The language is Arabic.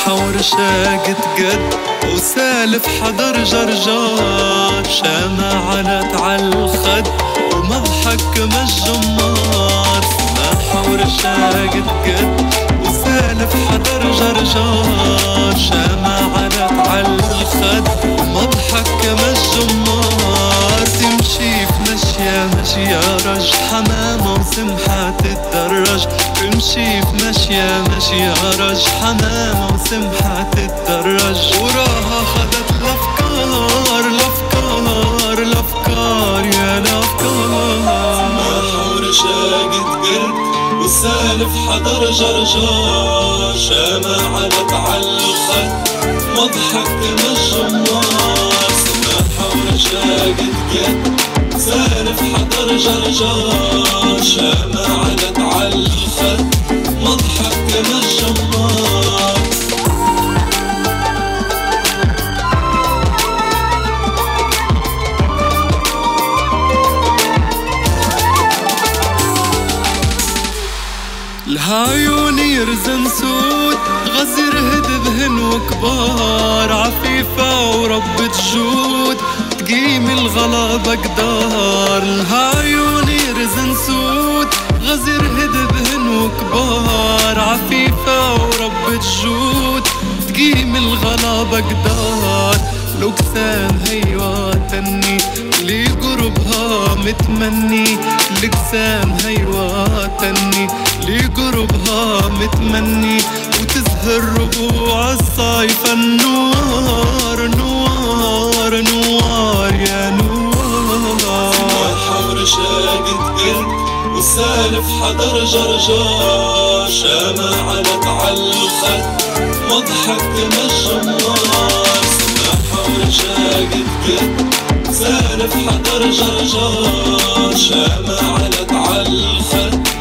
ورشاقة قد وسالف حضر جرجار، شامة علت عالخد ومضحك مجمار. سماحة ورشاقة قد وسالف حضر جرجار، شامة علت عالخد ومضحك مجمار. تمشي في مشيا مشيا رج حمامة وسمحة تتدرج، تمشي في مشيا مشيا رج حمامة وسمحة تتدرج. وراها خدت الأفكار الأفكار الأفكار يا الأفكار. سماحة ورشاقة قد وسالف حضر جرجار، شامة علت عالخد مضحك مجمار. سماحة ورشاقة قد سالف حضر جرجار، شامة علت عالخد مضحك مجمار. الهايون يرزن سود غزير هدبهن وكبار، عفيفة وربة جود تقيم الغلا بقدار. الهايون يرزن سود غزير هدبهن وكبار، عفيفة وربة جود تقيم الغلا بقدار. لكسان هيواتني اللي قربها متمني، لكسان هيواتني اللي قربها متمني. وتزهر ربوع الصيف النوار نوار نوار يا نوار. سماحة ورشاقة قد وسالف حضر جرجار، شامة علت عالخد مضحك مجمار. سماحة ورشاقة قد سالف حضر جرجار، شامة علت عالخد